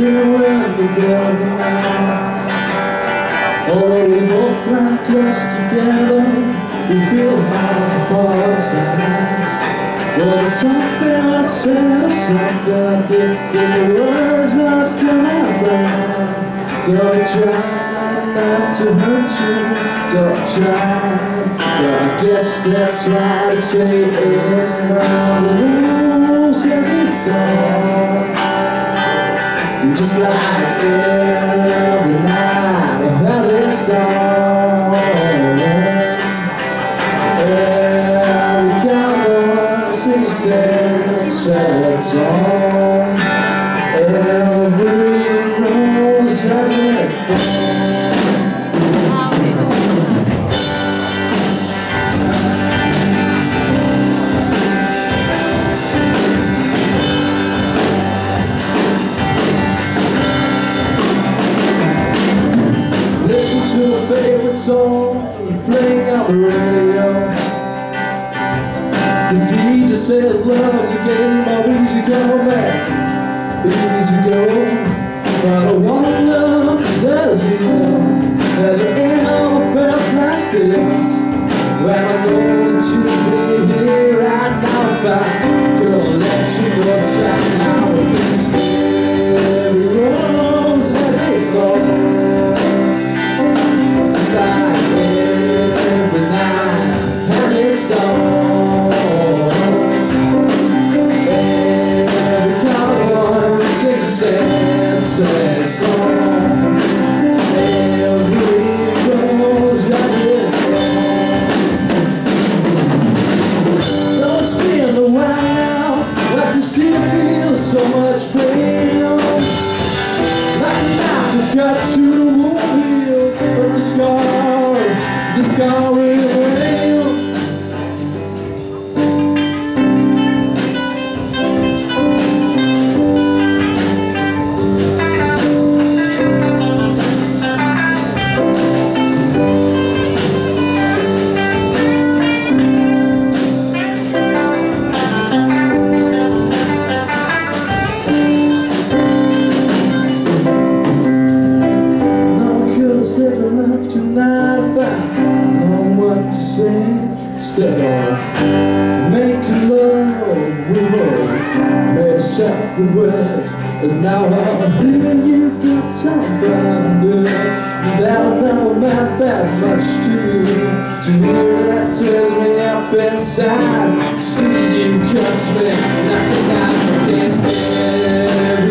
till in the dead of the night. Although we both fly close together, we feel miles apart inside. Well, there's something I said or something I did, with the words not coming back. Though I tried not to hurt you, though I tried, but I guess that's why I say every rose has a thought. Just like every night has its dawn. Every cowboy sings a sad, sad song. Every rose has its thorn. To a favorite song playing on the radio. The DJ says love's a game of easy come back, easy go. But I wonder, does he know there's an ever felt like this? When I know that you'll be here right now, if I could let you go somehow against every rose has a thorn. Sad song. Every rose has its thorn. Though it's been a while now, I can still feel so much pain. Like a knife cut to the wound heal, but the scar will heal. Enough tonight if I know what to say. Instead of making love, we both made separate words. And now I hear you got somebody new that'll never meant that much to you. To hear that tears me up inside. See you cuss me, knocking out against it.